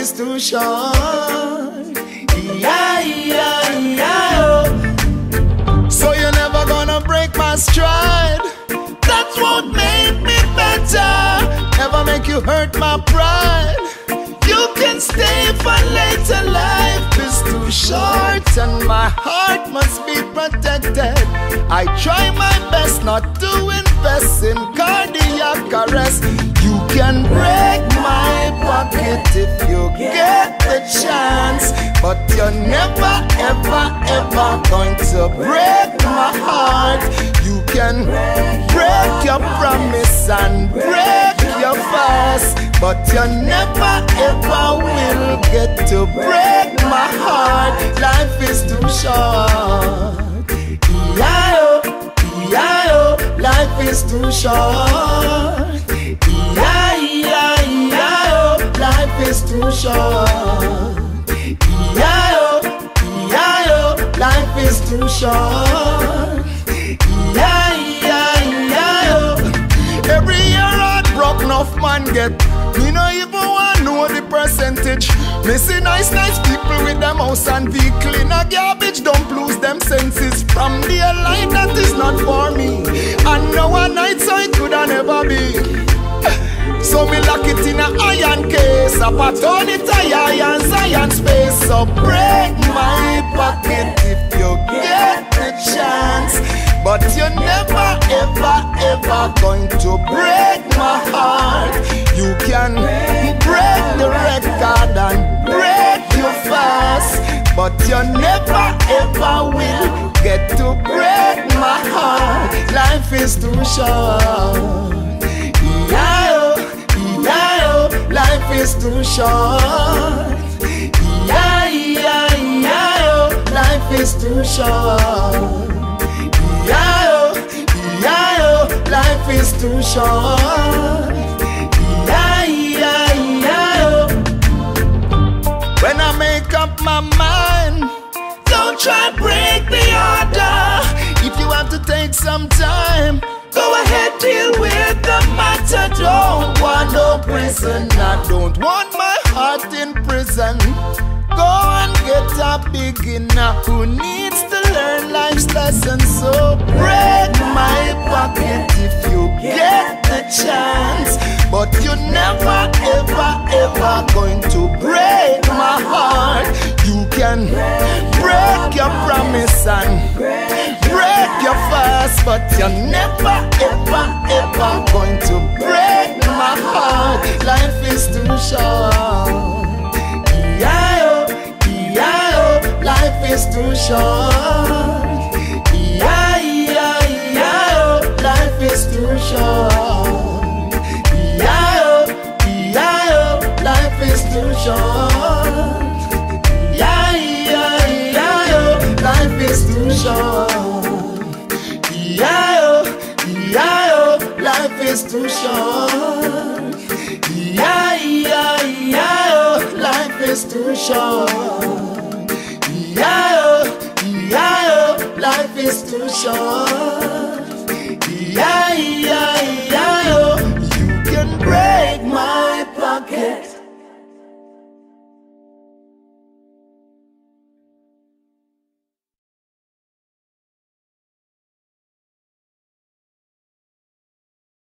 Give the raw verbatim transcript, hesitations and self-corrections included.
is too short. Yeah, yeah, yeah, oh. So you're never gonna break my stride. That won't make me better. Never make you hurt my pride. You can stay for later. Life is too short and my heart must be protected. I try my best not to invest in cardiac arrest. You can break my pocket if you get the chance, but you're never, ever, ever going to break my heart. You can break your promise and break your fast, but you never, ever will get to break my heart. Life is too short. E I O, E I O, life is too short. E I E I O, life is too short. E I O, E I O, life is too short. E I E I O. Every year heartbroken enough man get. Me no even want know the percentage. Me see nice, nice people with them house and vehicle in a garbage. Don't lose them senses from their life. That is not for me. And now a night so it could never be. So me lock it in a iron case. I put on it a iron science space. So break my pocket if you get the chance, but you're never, ever, ever going to break my heart. You can break the record and break your fast, but you never, ever will get to break my heart. Life is too short. E I O, E I O, life is too short. E I E I O, life is too short. E I O, E I O, life is too short. E I E I O. When I make up my mind, don't try to break the order. If you have to take some time, go ahead, deal with the matter. Don't want no prison. I don't want my heart in prison. Go and get a beginner who needs to learn life's lessons. So break my pocket if you get the chance, but you're never, ever, ever going to break my heart. You can break your promise and break your fast, but you're never, ever, ever going to break my heart. Life is too short. E I O, E I O, life is too short. E I E I O, life is too short. E I O, E I O, life is too short. E I E I O, life is too short. E I O, E I O, life is too short. E I E I O, life is too short. E I O, E I O, life is too short. E I E I O, you can break my pocket.